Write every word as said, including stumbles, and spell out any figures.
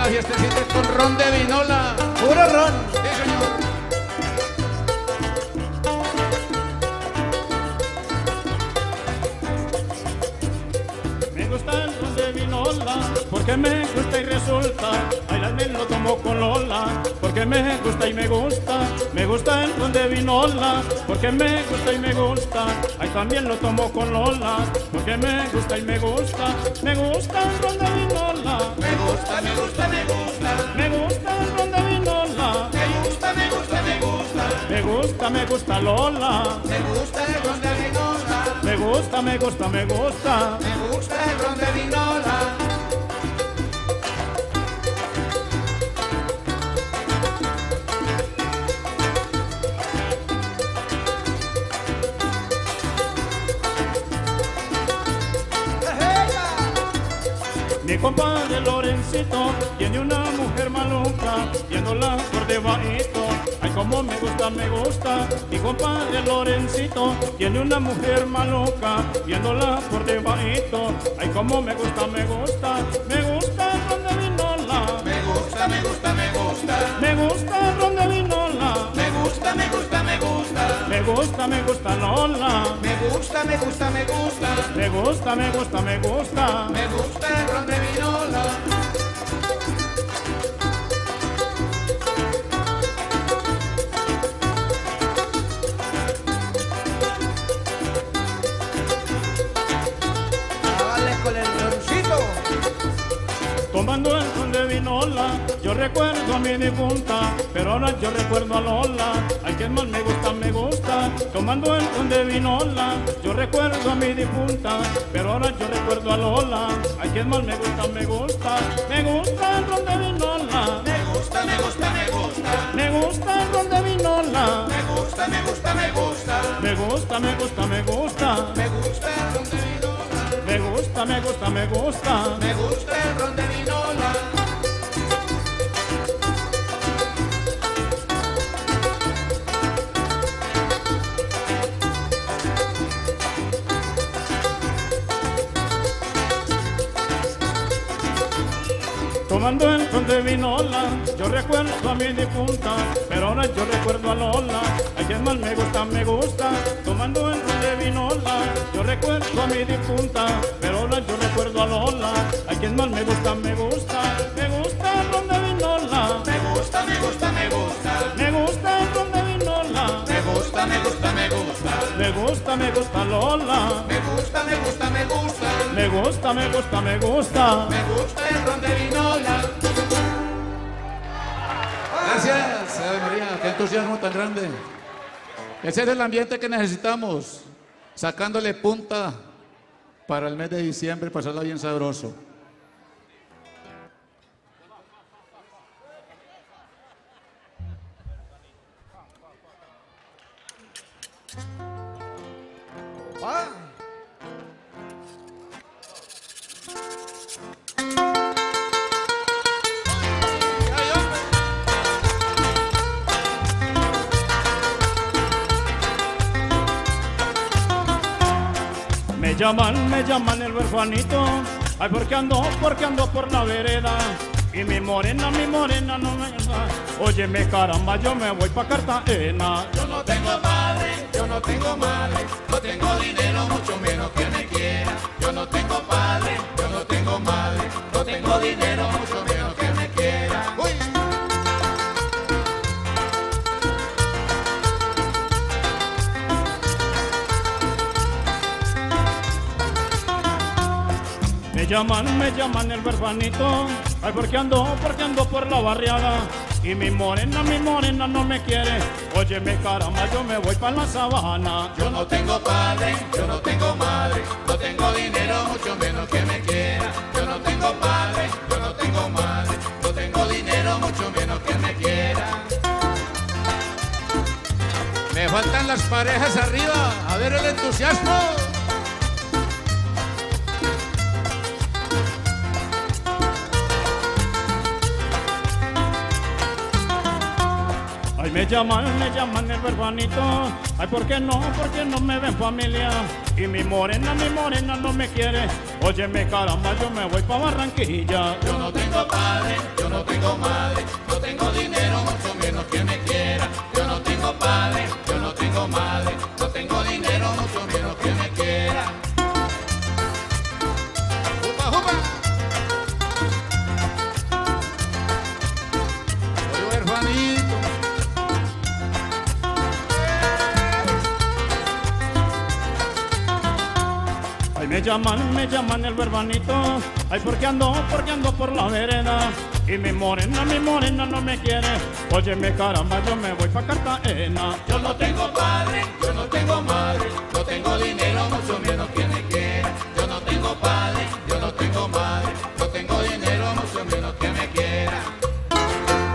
fiestecita con ron de vinola. Puro ron. Sí, señor. Me gusta el ron de vinola, porque me gusta y resulta. Bailarme lo tomo con Lola, porque me gusta y me gusta. Me gusta el ron de vinola, porque me gusta y me gusta. Ay, también lo tomo con Lola, porque me gusta y me gusta. Me gusta el ron de vinola. Me gusta, me gusta, me gusta. Me gusta el ron de vinola. Me gusta, me gusta, me gusta. Me gusta, me gusta Lola. Me gusta el ron de vinola. Me gusta, me gusta, me gusta. Me gusta el ron de vinola. Mi compadre Lorencito tiene una mujer maluca, viéndola por debajito. Ay, como me gusta, me gusta. Mi compadre Lorencito tiene una mujer maluca, viéndola por debajito. Ay, como me gusta, me gusta. Me gusta el ron de vinola. Me gusta, me gusta, me gusta. Me gusta el ron de vinola. Me gusta, me gusta, me gusta. Me gusta, me gusta Lola. Me gusta, me gusta, me gusta. Me gusta, me gusta, me gusta. Me gusta el ron de vinola. Dale con el roncito. Tomando el ron de vinola, yo recuerdo a mi difunta, pero ahora yo recuerdo a Lola. Ay, que más me gusta, me gusta. Tomando el ron de vinola, yo recuerdo a mi difunta, pero ahora yo recuerdo a Lola. Ay, que más me gusta, me gusta. Me gusta el ron de vinola. Me gusta, me gusta, me gusta. Me gusta el ron de vinola. Me gusta, me gusta, me gusta. Me gusta, me gusta, me gusta. Me gusta el ron de vinola. Me gusta, me gusta, me gusta. Me gusta el ron de vinola. Tomando el ron de vinola, yo recuerdo a mi difunta, pero ahora yo recuerdo a Lola. Ay, que más me gusta, me gusta. Tomando el ron de vinola, yo recuerdo a mi difunta, pero ahora yo recuerdo a Lola. Ay, que más me gusta, me gusta. Me gusta el ron de vinola. Me gusta, me gusta, me gusta. Me gusta el ron de vinola. Me gusta, me gusta, me gusta. Me gusta, me gusta Lola. Me gusta, me gusta, me gusta. Me gusta, me gusta, me gusta. Me gusta el ron de vinola. Gracias, Ave María, qué entusiasmo tan grande. Ese es el ambiente que necesitamos, sacándole punta para el mes de diciembre, pasarla bien sabroso. Ah. Me llaman, me llaman el huerfanito. Ay, porque ando, porque ando por la vereda. Y mi morena, mi morena no me da. Óyeme, caramba, yo me voy pa' Cartagena. Yo no tengo padre, yo no tengo madre, no tengo dinero, mucho menos que me quiera. Yo no tengo padre, yo no tengo madre, no tengo dinero, mucho menos que me quiera. Uy. Me llaman, me llaman el huerfanito. Ay, porque ando, porque ando por la barriada. Y mi morena, mi morena no me quiere. Óyeme, caramba, yo me voy pa' la sabana. Yo no tengo padre, yo no tengo madre, no tengo dinero, mucho menos que me quiera. Yo no tengo padre, yo no tengo madre, no tengo dinero, mucho menos que me quiera. Me faltan las parejas arriba, a ver el entusiasmo. Ay, me llaman, me llaman el verbanito. Ay, ¿por qué no? ¿Por qué no me ven familia? Y mi morena, mi morena no me quiere. Óyeme, caramba, yo me voy pa' Barranquilla. Yo no tengo padre, yo no tengo madre, no tengo dinero, mucho menos que me quiera. Yo no tengo padre, yo no tengo madre, no tengo dinero, mucho menos que me quiera. ¡Jupa, jupa! Soy huerfanito. Ay, me llaman, me llaman el verbanito. Ay, porque ando, porque ando por la vereda. Y mi morena, mi morena no me quiere. Óyeme, caramba, yo me voy pa' Cartagena. Yo no tengo padre, yo no tengo madre,